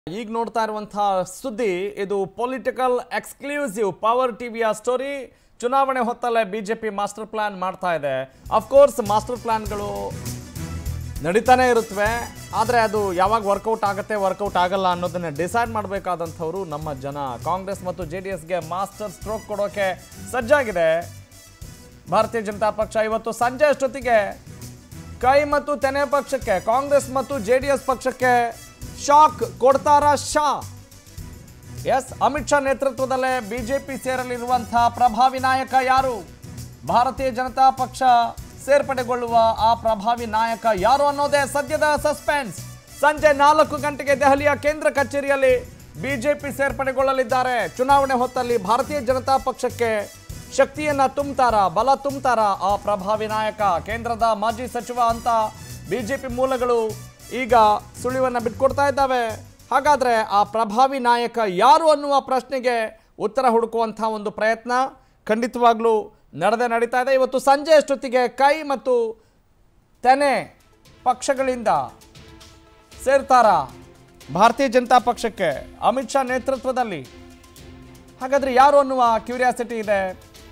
ಈಗ ನೋಡ್ತಾ ಇರುವಂತಹ ಸುದ್ದಿ ಇದು ಪೊಲಿಟಿಕಲ್ ಎಕ್ಸ್ಕ್ಲೂಸಿವ್ ಪವರ್ ಟಿವಿಯ ಸ್ಟೋರಿ. ಚುನಾವಣೆ ಹೊತ್ತಲ್ಲೇ ಬಿಜೆಪಿ ಮಾಸ್ಟರ್ ಪ್ಲಾನ್ ಮಾಡ್ತಾ ಇದೆ. ಆಫ್ ಕೋರ್ಸ್ ಮಾಸ್ಟರ್ ಪ್ಲಾನ್ಗಳು ನಡೀತಾನೆ ಇರುತ್ತವೆ, ಆದರೆ ಅದು ಯಾವಾಗ ವರ್ಕೌಟ್ ಆಗುತ್ತೆ ವರ್ಕೌಟ್ ಆಗಲ್ಲ ಅನ್ನೋದನ್ನ ಡಿಸೈಡ್ ಮಾಡಬೇಕಾದಂಥವ್ರು ನಮ್ಮ ಜನ. ಕಾಂಗ್ರೆಸ್ ಮತ್ತು JDSಗೆ ಮಾಸ್ಟರ್ ಸ್ಟ್ರೋಕ್ ಕೊಡೋಕೆ ಸಜ್ಜಾಗಿದೆ ಭಾರತೀಯ ಜನತಾ ಪಕ್ಷ. ಇವತ್ತು ಸಂಜೆ ಅಷ್ಟೊತ್ತಿಗೆ ಕೈ ಮತ್ತು ತೆನೆ ಪಕ್ಷಕ್ಕೆ, ಕಾಂಗ್ರೆಸ್ ಮತ್ತು JDS ಪಕ್ಷಕ್ಕೆ ಶಾಕ್ ಕೊಡ್ತಾರಾ ಶಾ? ಎಸ್, ಅಮಿತ್ ಶಾ ನೇತೃತ್ವದಲ್ಲೇ ಬಿಜೆಪಿ ಸೇರಲಿರುವಂತಹ ಪ್ರಭಾವಿ ನಾಯಕ ಯಾರು? ಭಾರತೀಯ ಜನತಾ ಪಕ್ಷ ಸೇರ್ಪಡೆಗೊಳ್ಳುವ ಆ ಪ್ರಭಾವಿ ನಾಯಕ ಯಾರು ಅನ್ನೋದೇ ಸದ್ಯದ ಸಸ್ಪೆನ್ಸ್. ಸಂಜೆ 4 ಗಂಟೆಗೆ ದೆಹಲಿಯ ಕೇಂದ್ರ ಕಚೇರಿಯಲ್ಲಿ ಬಿಜೆಪಿ ಸೇರ್ಪಡೆಗೊಳ್ಳಲಿದ್ದಾರೆ. ಚುನಾವಣೆ ಹೊತ್ತಲ್ಲಿ ಭಾರತೀಯ ಜನತಾ ಪಕ್ಷಕ್ಕೆ ಶಕ್ತಿಯನ್ನ ತುಂಬುತ್ತಾರ, ಬಲ ತುಂಬುತ್ತಾರ ಆ ಪ್ರಭಾವಿ ನಾಯಕ? ಕೇಂದ್ರದ ಮಾಜಿ ಸಚಿವ ಅಂತ ಬಿಜೆಪಿ ಮೂಲಗಳು ಈಗ ಸುಳಿವನ್ನ ಬಿಟ್ಕೊಡ್ತಾ ಇದ್ದಾವೆ. ಹಾಗಾದ್ರೆ ಆ ಪ್ರಭಾವಿ ನಾಯಕ ಯಾರು ಅನ್ನುವ ಪ್ರಶ್ನೆಗೆ ಉತ್ತರ ಹುಡುಕುವಂತಹ ಒಂದು ಪ್ರಯತ್ನ ಖಂಡಿತವಾಗ್ಲೂ ನಡೀತಾ ಇದೆ. ಇವತ್ತು ಸಂಜೆ ಅಷ್ಟೊತ್ತಿಗೆ ಕೈ ಮತ್ತು ತೆನೆ ಪಕ್ಷಗಳಿಂದ ಸೇರ್ತಾರ ಭಾರತೀಯ ಜನತಾ ಪಕ್ಷಕ್ಕೆ ಅಮಿತ್ ಶಾ ನೇತೃತ್ವದಲ್ಲಿ? ಹಾಗಾದ್ರೆ ಯಾರು ಅನ್ನುವ ಕ್ಯೂರಿಯಾಸಿಟಿ ಇದೆ.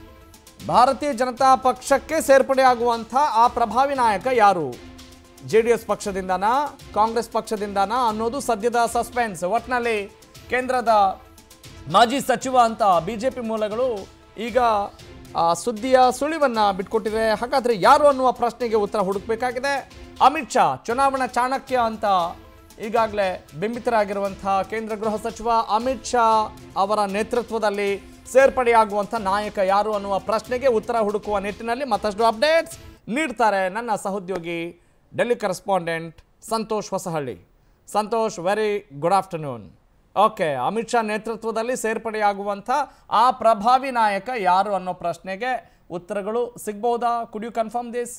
ಭಾರತೀಯ ಜನತಾ ಪಕ್ಷಕ್ಕೆ ಸೇರ್ಪಡೆಯಾಗುವಂಥ ಆ ಪ್ರಭಾವಿ ನಾಯಕ ಯಾರು? JDS ಪಕ್ಷದಿಂದನಾ, ಕಾಂಗ್ರೆಸ್ ಪಕ್ಷದಿಂದನಾ ಅನ್ನೋದು ಸದ್ಯದ ಸಸ್ಪೆನ್ಸ್. ಒಟ್ಟಿನಲ್ಲಿ ಕೇಂದ್ರದ ಮಾಜಿ ಸಚಿವ ಅಂತ ಬಿಜೆಪಿ ಮೂಲಗಳು ಈಗ ಸುದ್ದಿಯ ಸುಳಿವನ್ನ ಬಿಟ್ಕೊಟ್ಟಿವೆ. ಹಾಗಾದ್ರೆ ಯಾರು ಅನ್ನುವ ಪ್ರಶ್ನೆಗೆ ಉತ್ತರ ಹುಡುಕಬೇಕಾಗಿದೆ. ಅಮಿತ್ ಶಾ ಚುನಾವಣಾ ಚಾಣಕ್ಯ ಅಂತ ಈಗಾಗಲೇ ಬಿಂಬಿತರಾಗಿರುವಂತಹ ಕೇಂದ್ರ ಗೃಹ ಸಚಿವ ಅಮಿತ್ ಶಾ ಅವರ ನೇತೃತ್ವದಲ್ಲಿ ಸೇರ್ಪಡೆಯಾಗುವಂಥ ನಾಯಕ ಯಾರು ಅನ್ನುವ ಪ್ರಶ್ನೆಗೆ ಉತ್ತರ ಹುಡುಕುವ ನಿಟ್ಟಿನಲ್ಲಿ ಮತ್ತಷ್ಟು ಅಪ್ಡೇಟ್ಸ್ ನೀಡ್ತಾರೆ ನನ್ನ ಸಹೋದ್ಯೋಗಿ Delhi correspondent Santosh Hosahalli. Santosh, very good afternoon. Okay, Amit Shah ನೇತೃತ್ವದಲ್ಲಿ ಸೇರ್ಪಡೆಯಾಗುವಂಥ ಆ ಪ್ರಭಾವಿ ನಾಯಕ ಯಾರು ಅನ್ನೋ ಪ್ರಶ್ನೆಗೆ ಉತ್ತರಗಳು ಸಿಗ್ಬಹುದಾ? Could you confirm this?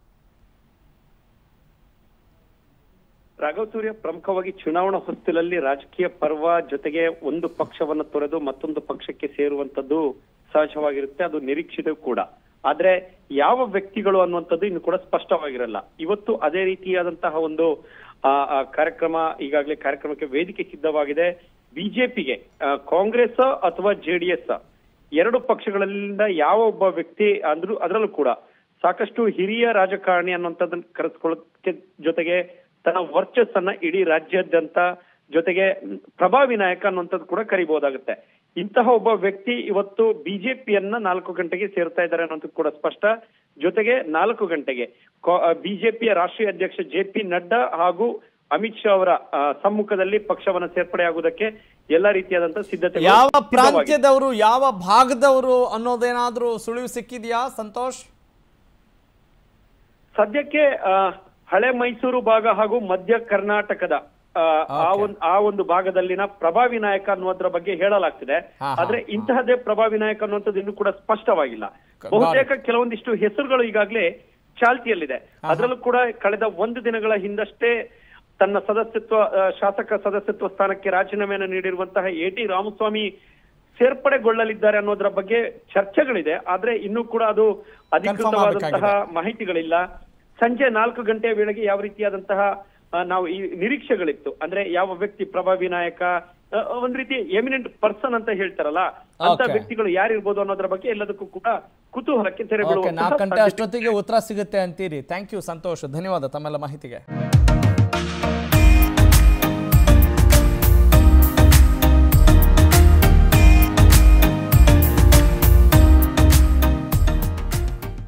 Raghav Surya, ಪ್ರಮುಖವಾಗಿ ಚುನಾವಣಾ ಹೊಸ್ತಿಲಲ್ಲಿ ರಾಜಕೀಯ ಪರ್ವ ಜೊತೆಗೆ ಒಂದು ಪಕ್ಷವನ್ನು ತೊರೆದು ಮತ್ತೊಂದು ಪಕ್ಷಕ್ಕೆ ಸೇರುವಂತದ್ದು ಸಹಜವಾಗಿರುತ್ತೆ, ಅದು ನಿರೀಕ್ಷಿತ ಕೂಡ. ಆದ್ರೆ ಯಾವ ವ್ಯಕ್ತಿಗಳು ಅನ್ನುವಂಥದ್ದು ಇನ್ನು ಕೂಡ ಸ್ಪಷ್ಟವಾಗಿರಲ್ಲ. ಇವತ್ತು ಅದೇ ರೀತಿಯಾದಂತಹ ಒಂದು ಕಾರ್ಯಕ್ರಮ, ಈಗಾಗಲೇ ಕಾರ್ಯಕ್ರಮಕ್ಕೆ ವೇದಿಕೆ ಸಿದ್ಧವಾಗಿದೆ. ಬಿಜೆಪಿಗೆ ಕಾಂಗ್ರೆಸ್ ಅಥವಾ JDS ಎರಡು ಪಕ್ಷಗಳಿಂದ ಯಾವ ಒಬ್ಬ ವ್ಯಕ್ತಿ ಅಂದ್ರೂ ಅದರಲ್ಲೂ ಕೂಡ ಸಾಕಷ್ಟು ಹಿರಿಯ ರಾಜಕಾರಣಿ ಅನ್ನುವಂಥದ್ದನ್ನ ಕರೆಸ್ಕೊಳ್ಳೋಕೆ ಜೊತೆಗೆ ತನ್ನ ವರ್ಚಸ್ಸನ್ನ ಇಡೀ ರಾಜ್ಯಾದ್ಯಂತ ಜೊತೆಗೆ ಪ್ರಭಾವಿ ನಾಯಕ ಅನ್ನುವಂಥದ್ದು ಕೂಡ ಕರಿಬಹುದಾಗುತ್ತೆ. ಇಂತಹ ಒಬ್ಬ ವ್ಯಕ್ತಿ ಇವತ್ತು ಬಿಜೆಪಿಯನ್ನ 4 ಗಂಟೆಗೆ ಸೇರ್ತಾ ಇದ್ದಾರೆ ಅನ್ನೋದು ಕೂಡ ಸ್ಪಷ್ಟ. ಜೊತೆಗೆ 4 ಗಂಟೆಗೆ ಬಿಜೆಪಿಯ ರಾಷ್ಟ್ರೀಯ ಅಧ್ಯಕ್ಷ JP ನಡ್ಡಾ ಹಾಗೂ ಅಮಿತ್ ಶಾ ಅವರ ಸಮ್ಮುಖದಲ್ಲಿ ಪಕ್ಷವನ್ನ ಸೇರ್ಪಡೆಯಾಗುವುದಕ್ಕೆ ಎಲ್ಲಾ ರೀತಿಯಾದಂತಹ ಸಿದ್ಧತೆ. ಯಾವ ಪ್ರಾಂತ್ಯದವರು, ಯಾವ ಭಾಗದವರು ಅನ್ನೋದೇನಾದ್ರೂ ಸುಳಿವು ಸಿಕ್ಕಿದ್ಯಾ ಸಂತೋಷ್? ಸದ್ಯಕ್ಕೆ ಹಳೆ ಮೈಸೂರು ಭಾಗ ಹಾಗೂ ಮಧ್ಯ ಕರ್ನಾಟಕದ ಆ ಒಂದು ಭಾಗದಲ್ಲಿನ ಪ್ರಭಾವಿ ನಾಯಕ ಅನ್ನುವುದರ ಬಗ್ಗೆ ಹೇಳಲಾಗ್ತಿದೆ. ಆದ್ರೆ ಇಂತಹದ್ದೇ ಪ್ರಭಾವಿ ನಾಯಕ ಅನ್ನುವಂಥದ್ದು ಇನ್ನೂ ಕೂಡ ಸ್ಪಷ್ಟವಾಗಿಲ್ಲ. ಬಹುತೇಕ ಕೆಲವೊಂದಿಷ್ಟು ಹೆಸರುಗಳು ಈಗಾಗಲೇ ಚಾಲ್ತಿಯಲ್ಲಿದೆ. ಅದರಲ್ಲೂ ಕೂಡ ಕಳೆದ 1 ದಿನಗಳ ಹಿಂದಷ್ಟೇ ತನ್ನ ಶಾಸಕ ಸದಸ್ಯತ್ವ ಸ್ಥಾನಕ್ಕೆ ರಾಜೀನಾಮೆಯನ್ನು ನೀಡಿರುವಂತಹ AT ರಾಮಸ್ವಾಮಿ ಸೇರ್ಪಡೆಗೊಳ್ಳಲಿದ್ದಾರೆ ಅನ್ನೋದರ ಬಗ್ಗೆ ಚರ್ಚೆಗಳಿದೆ. ಆದ್ರೆ ಇನ್ನೂ ಕೂಡ ಅದು ಅಧಿಕೃತವಾದಂತಹ ಮಾಹಿತಿಗಳಿಲ್ಲ. ಸಂಜೆ 4 ಗಂಟೆಯ ವೇಳೆಗೆ ಯಾವ ರೀತಿಯಾದಂತಹ ನಾವು ಈ ನಿರೀಕ್ಷೆಗಳಿತ್ತು, ಅಂದ್ರೆ ಯಾವ ವ್ಯಕ್ತಿ ಪ್ರಭಾವಿ ನಾಯಕ, ಒಂದ್ ರೀತಿ ಎಮಿನೆಂಟ್ ಪರ್ಸನ್ ಅಂತ ಹೇಳ್ತಾರಲ್ಲ, ಅಂತ ವ್ಯಕ್ತಿಗಳು ಯಾರಿರ್ಬೋದು ಅನ್ನೋದ್ರ ಬಗ್ಗೆ ಎಲ್ಲದಕ್ಕೂ ಕೂಡ ಕುತೂಹಲಕ್ಕೆ ತೆರೆ ಬೀಳುವ. 4 ಗಂಟೆ ಅಷ್ಟೊತ್ತಿಗೆ ಉತ್ತರ ಸಿಗುತ್ತೆ ಅಂತೀರಿ. ಥ್ಯಾಂಕ್ ಯು ಸಂತೋಷ್, ಧನ್ಯವಾದ ತಮ್ಮೆಲ್ಲ ಮಾಹಿತಿಗೆ.